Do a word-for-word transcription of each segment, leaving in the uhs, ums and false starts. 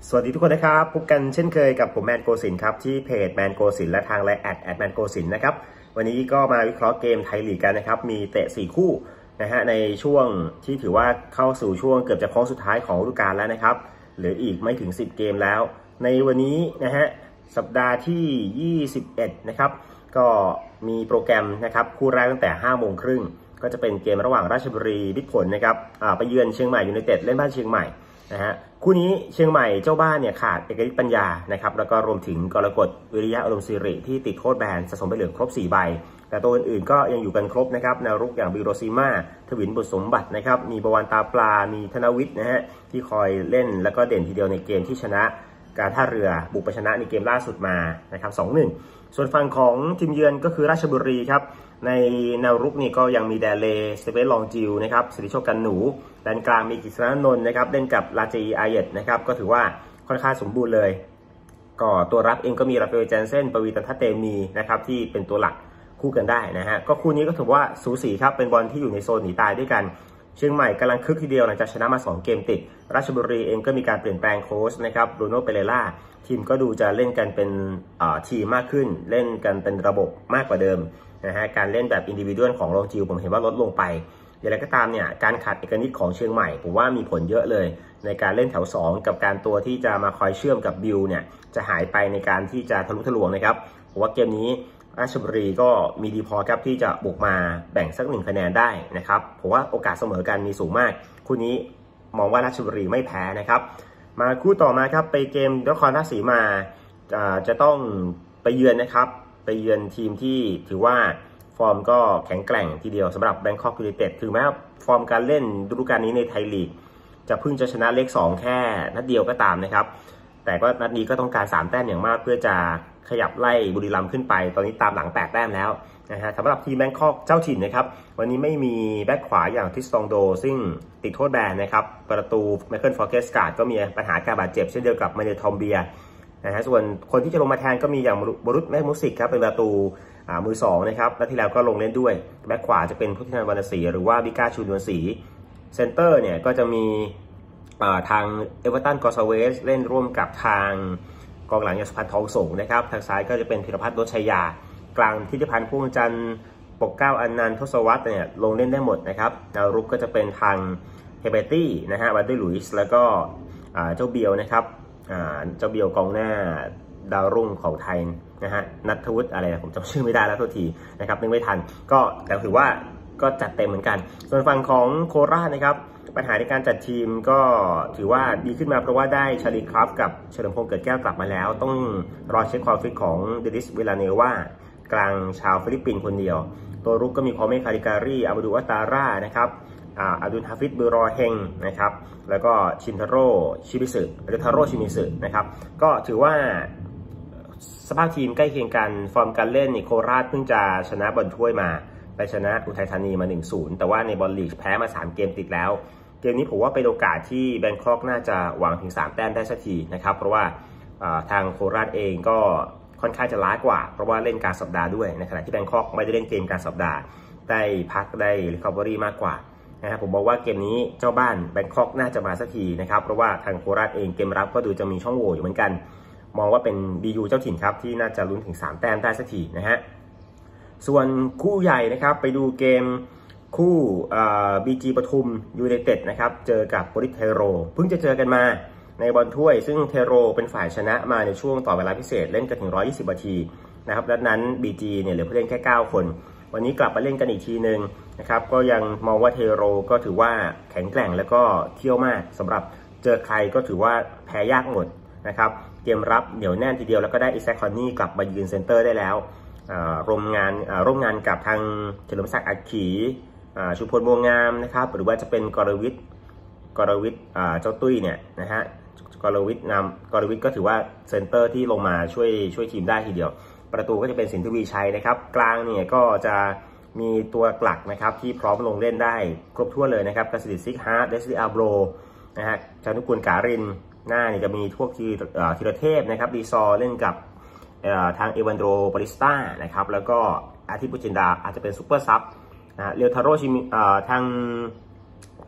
สวัสดีทุกคนนะครับพบกันเช่นเคยกับผมแมนโกสินครับที่เพจแมนโกสินและทางไลน์แอดแอดแมนโกสินนะครับวันนี้ก็มาวิเคราะห์เกมไทยลีกกันนะครับมีเตะสี่คู่นะฮะในช่วงที่ถือว่าเข้าสู่ช่วงเกือบจะโค้งสุดท้ายของฤดูกาลแล้วนะครับเหลืออีกไม่ถึงสิบเกมแล้วในวันนี้นะฮะสัปดาห์ที่ยี่สิบเอ็ดนะครับก็มีโปรแกรมนะครับคู่แรกตั้งแต่ห้าโมงครึ่งก็จะเป็นเกมระหว่างราชบุรีมิตรผลนะครับไปเยือนเชียงใหม่ยูไนเต็ดเล่นบ้านเชียงใหม่นะฮะคู่นี้เชียงใหม่เจ้าบ้านเนี่ยขาดเอกฤทธิ์ปัญญานะครับแล้วก็รวมถึงกรกฎวิริยะอารมณ์สิริที่ติดโทษแบนสะสมใบเหลืองครบสี่ใบแต่ตัวอื่นๆก็ยังอยู่กันครบนะครับแนวรุกอย่างบิโรซิม่าทวินบุตรสมบัตินะครับมีบวรตาปลามีธนวิทย์นะฮะที่คอยเล่นแล้วก็เด่นทีเดียวในเกมที่ชนะการท่าเรือบุกไปชนะในเกมล่าสุดมานะครับ สองหนึ่ง ส่วนฝั่งของทีมเยือนก็คือราชบุรีครับในแนวรุกนี่ก็ยังมีแดเลสเตเฟนลองจิวนะครับสิริโชคกันหนูด้านกลางมีกฤษณนนท์นะครับเล่นกับลาจีอาเยตนะครับก็ถือว่าค่อนข้างสมบูรณ์เลยก็ตัวรับเองก็มีราฟาเอล แจนเซ่นปวีตันทัตเตมีนะครับที่เป็นตัวหลักคู่กันได้นะฮะก็คู่นี้ก็ถือว่าสูสีครับเป็นบอลที่อยู่ในโซนหนีตายด้วยกันเชียงใหม่กำลังคึกทีเดียวหลังจากชนะมาสองเกมติดราชบุรีเองก็มีการเปลี่ยนแปลงโค้ชนะครับบรูโน่เปเรล่าทีมก็ดูจะเล่นกันเป็นทีมมากขึ้นเล่นกันเป็นระบบมากกว่าเดิมนะฮะการเล่นแบบอินดิวิวดของลองจิวผมเห็นว่าลดลงไปอย่างไรก็ตามเนี่ยการขาดเอกนิตของเชียงใหม่ผมว่ามีผลเยอะเลยในการเล่นแถวสองกับการตัวที่จะมาคอยเชื่อมกับบิลเนี่ยจะหายไปในการที่จะทะลุทะลวงนะครับผมว่าเกมนี้ราชบุรีก็มีดีพอครับที่จะบุกมาแบ่งสักหนึ่งคะแนนได้นะครับผมว่าโอกาสเสมอกันมีสูงมากคู่นี้มองว่าราชบุรีไม่แพ้นะครับมาคู่ต่อมาครับไปเกมนครราชสีมาจะต้องไปเยือนนะครับไปเยือนทีมที่ถือว่าฟอร์มก็แข็งแกร่งทีเดียวสำหรับแบงคอกยูไนเต็ดถึงแม้ฟอร์มการเล่นฤดูกาลนี้ในไทยลีกจะเพิ่งจะชนะเลขสองแค่นัดเดียวก็ตามนะครับแต่ก็นัดนี้ก็ต้องการสามแต้มอย่างมากเพื่อจะขยับไล่บุรีรัมย์ขึ้นไปตอนนี้ตามหลังแปดแต้มแล้วนะฮะสำหรับทีมแบงคอกเจ้าถิ่นนะครับวันนี้ไม่มีแบ็คขวาอย่างทิสตองโดซึ่งติดโทษแบนนะครับประตูไมเคิลฟอร์เกสการ์ดก็มีปัญหาการบาดเจ็บเช่นเดียวกับมาเนทอมเบียนะฮะส่วนคนที่จะลงมาแทนก็มีอย่างบรุษแมกมุสิกครับเป็นประตูมือสองนะครับนัดที่แล้วก็ลงเล่นด้วยแบ็คขวาจะเป็นพุทธินันท์วรรณศรีหรือว่าบิก้าชูนวลศรีเซนเตอร์เนี่ยก็จะมีทางเอเวอร์ตันกอซาเวสเล่นร่วมกับทางกองหลังยศพันธ์ทองสงนะครับทางซ้ายก็จะเป็นธีรพัฒน์ รจชัยยากลางทิติพันธ์ พ่วงจันทร์ปกเกล้าอนันต์ ทศวรรษเนี่ยลงเล่นได้หมดนะครับแนวรุกก็จะเป็นทางเฮเบตี้นะฮะวันดี้ลุยส์แล้วก็เจ้าเบียวนะครับเจ้าเบียวกองหน้าดาวรุ่งของไทยนะฮะนัทวุฒิอะไรผมจำชื่อไม่ได้แล้วทุกทีนะครับนึกไม่ทันก็แต่ถือว่าก็จัดเต็มเหมือนกันส่วนฝั่งของโคราชนะครับปัญหาในการจัดทีมก็ถือว่าดีขึ้นมาเพราะว่าได้ชาลีคราฟกับเฉลิมพงษ์เกิดแก้วกลับมาแล้วต้องรอเช็คความฟิตของเดนิสเวลาเนว่ากลางชาวฟิลิปปินส์คนเดียวตัวรุกก็มีพอเมคาริการีอาบดูอัตตาร่านะครับอาดุลฮาฟิดเบรอเฮงนะครับแล้วก็ชินทาโร่ชิมิสึหรือทาโร่ชิมิสึนะครับก็ถือว่าสภาพทีมใกล้เคียงกันฟอร์มการเล่นโคราชเพิ่งจะชนะบอลถ้วยมาไปชนะอุทัยธานีมา หนึ่งศูนย์ แต่ว่าในบอลลีกแพ้มาสามเกมติดแล้วเกมนี้ผมว่าเป็นโอกาสที่แบงคอกน่าจะหวังถึงสามแต้มได้สักทีนะครับเพราะว่าทางโคราชเองก็ค่อนข้างจะล้ากว่าเพราะว่าเล่นการสัปดาห์ด้วยในขณะที่แบงคอกไม่ได้เล่นเกมการสัปดาห์ได้พักได้รีคัฟเวอรี่มากกว่านะครับผมบอกว่าเกมนี้เจ้าบ้านแบงคอกน่าจะมาสักทีนะครับเพราะว่าทางโคราชเองเกมรับก็ดูจะมีช่องโหว่อยู่เหมือนกันมองว่าเป็น บี ยู เจ้าถิ่นครับที่น่าจะลุ้นถึงสามแต้มได้สักทีนะฮะส่วนคู่ใหญ่นะครับไปดูเกมคู่บีจีปทุมยูไนเต็ดนะครับเจอกับโปลิสเทโรเพิ่งจะเจอกันมาในบอลถ้วยซึ่งเทโรเป็นฝ่ายชนะมาในช่วงต่อเวลาพิเศษเล่นกันถึงหนึ่งร้อยยี่สิบนาทีนะครับดังนั้น บี จี เนี่ยเหลือผู้เล่นแค่เก้าคนวันนี้กลับมาเล่นกันอีกทีหนึ่งนะครับก็ยังมองว่าเทโรก็ถือว่าแข็งแกร่งแล้วก็เที่ยวมากสำหรับเจอใครก็ถือว่าแพ้ยากหมดนะครับเกมรับเหนียวแน่นทีเดียวแล้วก็ได้อิแซคคอนนี่กลับมายืนเซนเตอร์ได้แล้วร่วมงานร่วมงานกับทางเฉลิมศักดิ์อัคขีชุมพลบัวงามนะครับหรือว่าจะเป็นกรวิทย์กรวิทย์เจ้าตุ้ยเนี่ยนะฮะกรวิทย์นำกรวิทย์ก็ถือว่าเซนเตอร์ที่ลงมาช่วยช่วยทีมได้ทีเดียวประตูก็จะเป็นสินทวีชัยนะครับกลางเนี่ยก็จะมีตัวหลักนะครับที่พร้อมลงเล่นได้ครบถ้วนเลยนะครับกสิทธิ์ซิกฮาร์ดเดสซิอาโบรนะฮะชานุกูลการินหน้านี่จะมีพวกทีธีรเทพนะครับดีซอเล่นกับทางเอวันโดบาริสต้านะครับแล้วก็อาทิตย์ปุจินดาอาจจะเป็นซุปเปอร์ซับนะเรียวทาโร่ชิมิทาง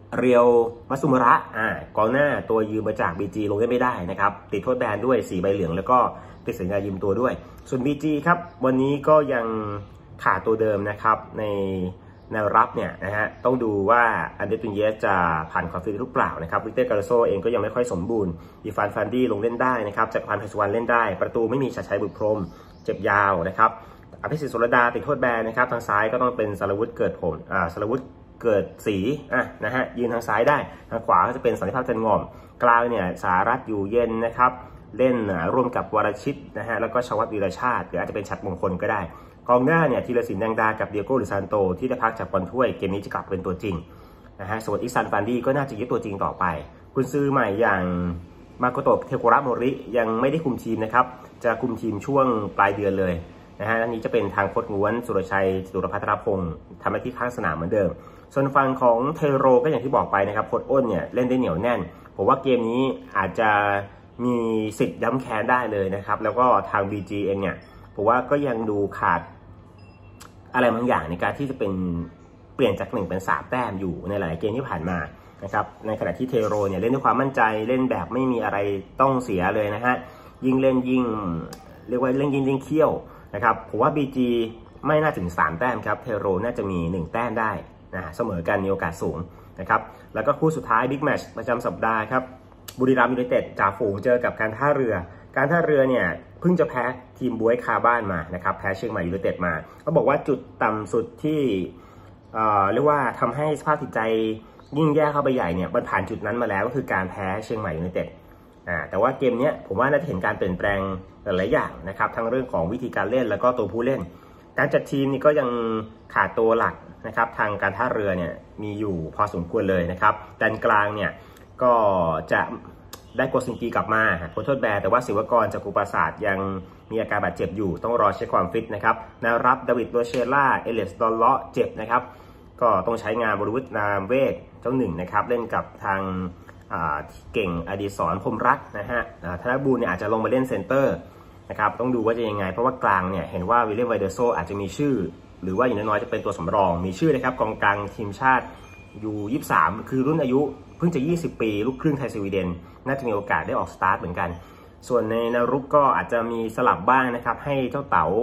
เรียวมัตสึมุระอ่ากองหน้าตัวยืมมาจาก บี จี ลงได้ไม่ได้นะครับติดโทษแบนด้วยสีใบเหลืองแล้วก็ติดสัญญายืมตัวด้วยส่วน บี จี ครับวันนี้ก็ยังขาดตัวเดิมนะครับในแนวรับเนี่ยนะฮะต้องดูว่าอันเดรตุนเยสจะผ่านคอนฟิวหรือเปล่านะครับวิกเตอร์ กาโรโซเองก็ยังไม่ค่อยสมบูรณ์อีฟานฟันดี้ลงเล่นได้นะครับจักรพันธ์ ไพศวรรณเล่นได้ประตูไม่มีชัดชัยบุตรพรหมเจ็บยาวนะครับอภิสิทธิ์ โสรดาติดโทษแบนนะครับทางซ้ายก็ต้องเป็นสรวุฒิเกิดผลอ่าสรวุฒิเกิดศรีอ่ะนะฮะยืนทางซ้ายได้ทางขวาก็จะเป็นสันติภาพจันทร์งอมกลางเนี่ยสารัตน์อยู่เย็นนะครับเล่นร่วมกับวรชิตนะฮะแล้วก็ชวัฒน์วีรชาติหรืออาจจะเป็นฉัตรมงคลก็ได้กองหน้าเนี่ยธีรศิลป์แดงดากับเดียโก้ หรือซานโตที่ได้พักจากบอลถ้วยเกมนี้จะกลับเป็นตัวจริงนะฮะส่วนอิซันฟันดี้ก็น่าจะยึดตัวจริงต่อไปกุนซือใหม่อย่างมาโกโตะ เทโกระโมริยังไม่ได้คุมทีมนะครับจะคุมทีมช่วงปลายเดือนเลยนะฮะอันนี้จะเป็นทางโค้ชง้วนสุรชัยสุรพัฒนพงศ์ทำหน้าที่ข้างสนามเหมือนเดิมส่วนฝั่งของเทโรก็อย่างที่บอกไปนะครับโค้ชอ้นเนี่ยเล่นได้เหนียวแน่นผมว่าเกมนี้อาจจะมีสิทธิ์ย้ำแค้นได้เลยนะครับแล้วก็ทาง บี จี เองเนี่ยผมว่าก็ยังดูขาดอะไรบางอย่างในการที่จะเป็นเปลี่ยนจากหนึ่งเป็นสามแต้มอยู่ในหลายเกมที่ผ่านมานะครับในขณะที่เทโรเนี่ยเล่นด้วยความมั่นใจเล่นแบบไม่มีอะไรต้องเสียเลยนะฮะยิ่งเล่นยิ่งเรียกว่าเล่นยิ่งยิ่งเขี้ยวนะครับผมว่า บี จี ไม่น่าถึงสามแต้มครับเทโรน่าจะมีหนึ่งแต้มได้นะเสมอกันมีโอกาสสูงนะครับแล้วก็คู่สุดท้ายบิ๊กแมตช์ประจำสัปดาห์ครับบุรีรัมย์ยูไนเต็ดจ่าฝูงเจอกับการท่าเรือการท่าเรือเนี่ยเพิ่งจะแพ้ทีมบ๊วยคาบ้านมานะครับแพ้เชียงใหม่ยูไนเต็ดมาเขาบอกว่าจุดต่ำสุดที่เอ่อเรียกว่าทำให้สภาพจิตใจยิ่งแย่เข้าไปใหญ่เนี่ยมันผ่านจุดนั้นมาแล้วก็คือการแพ้เชียงใหม่ยูไนเต็ดอ่าแต่ว่าเกมนี้ผมว่าน่าจะเห็นการเปลี่ยนแปลงหลายอย่างนะครับทั้งเรื่องของวิธีการเล่นแล้วก็ตัวผู้เล่นการจัดทีมนี่ก็ยังขาดตัวหลักนะครับทางการท่าเรือเนี่ยมีอยู่พอสมควรเลยนะครับด้านกลางเนี่ยก็จะได้โกซินกีกลับมาพ้นโทษแบนแต่ว่าศิวกรจากกุปราศาสตร์ยังมีอาการบาดเจ็บอยู่ต้องรอเช็คความฟิตนะครับแนวรับดาวิดโรเชล่าเอเลสดอลเลาะเจ็บนะครับก็ต้องใช้งานบริวุฒินามเวทเจ้าหนึ่งนะครับเล่นกับทางเก่งอดีศรพรหมรักนะฮะธนบูรณ์เนี่ยอาจจะลงมาเล่นเซนเตอร์นะครับต้องดูว่าจะยังไงเพราะว่ากลางเนี่ยเห็นว่าวิลเลียมไวเดอร์โซอาจจะมีชื่อหรือว่าอย่างน้อยๆจะเป็นตัวสำรองมีชื่อนะครับกองกลางทีมชาติยูยี่สิบสามคือรุ่นอายุเพิ่งจะยี่สิบปีลูกครึ่งไทยสวีเดนน่าจะมีโอกาสได้ออกสตาร์ทเหมือนกันส่วนในแนวรุกก็อาจจะมีสลับบ้างนะครับให้เจ้าเต๋า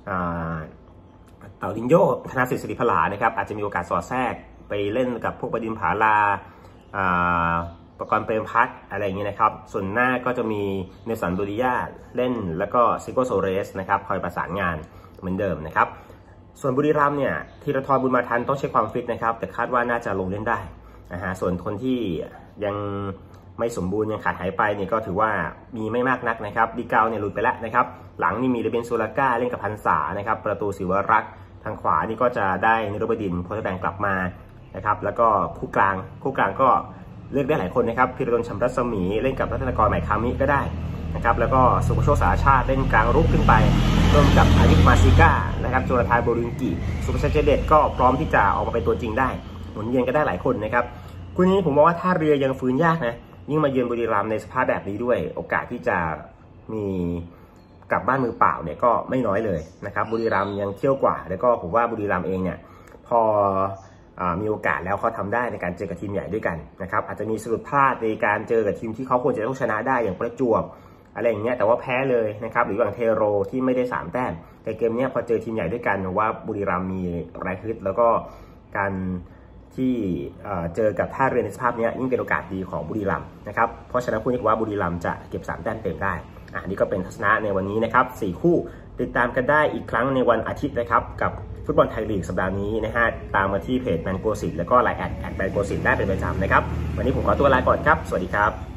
เต๋าดินโยธนาสิทธิ์สิริพลานะครับอาจจะมีโอกาสสอดแทรกไปเล่นกับพวกบดินผาลาประกรณ์เปรมพัฒน์อะไรอย่างเงี้ยนะครับส่วนหน้าก็จะมีเนสันโดริยาเล่นแล้วก็ซิโกโซเรสนะครับคอยประสานงานเหมือนเดิมนะครับส่วนบุรีรัมย์เนี่ยธีรทรบุญมาทันต้องเช็คความฟิตนะครับแต่คาดว่าน่าจะลงเล่นได้นะฮะส่วนคนที่ยังไม่สมบูรณ์ยังขาดหายไปเนี่ยก็ถือว่ามีไม่มากนักนะครับดีเกาเนี่ยหลุดไปแล้วนะครับหลังนี่มีเรเบนซูลาก้าเล่นกับพันษานะครับประตูศิวรักษ์ทางขวานี่ก็จะได้นิรบดินพลแดงกลับมานะครับแล้วก็คู่กลางคู่กลางก็เลือกได้หลายคนนะครับพิรดล ชำรัศมีเล่นกับรัตนกรใหม่คามิก็ได้นะครับแล้วก็สุภโชค สารชาติเล่นกลางรุกขึ้นไปร่วมกับอาริฟมาซิก้านะครับโจนาธาน โบริงกิสุภชัย เจเดตก็พร้อมที่จะออกมาเป็นตัวจริงได้หมุนเวียนก็ได้หลายคนนะครับคู่นี้ผมมองว่าท่าเรือยังฟื้นยากนะยิ่งมาเยือนบุรีรัมย์ในสภาพแบบนี้ด้วยโอกาสที่จะมีกลับบ้านมือเปล่าเนี่ยก็ไม่น้อยเลยนะครับบุรีรัมย์ยังเที่ยวกว่าแล้วก็ผมว่าบุรีรัมย์เองเนี่ยพอมีโอกาสแล้วเขาทำได้ในการเจอกับทีมใหญ่ด้วยกันนะครับอาจจะมีสะดุดพลาดในการเจอกับทีมที่เขาควรจะต้องชนะได้อย่างประจวบอะไรอย่างเงี้ยแต่ว่าแพ้เลยนะครับหรืออย่างเทโรที่ไม่ได้สามแต้มแต่เกมนี้พอเจอทีมใหญ่ด้วยกันว่าบุรีรัมย์มีแรงฮึดแล้วก็การที่เจอกับท่าเรือในสภาพนี้ยิ่งเป็นโอกาสดีของบุรีรัมย์นะครับเพราะฉะนั้นคู่นี้ว่าบุรีรัมย์จะเก็บสามแต้มเต็มได้อันนี้ก็เป็นทัศนะในวันนี้นะครับสี่คู่ติดตามกันได้อีกครั้งในวันอาทิตย์นะครับกับฟุตบอลไทยลีกสัปดาห์นี้นะฮะตามมาที่เพจแมนโกสินแล้วก็ไลน์แอดแอดแมนโกสินได้เป็นประจำนะครับวันนี้ผมขอตัวลาก่อนครับสวัสดีครับ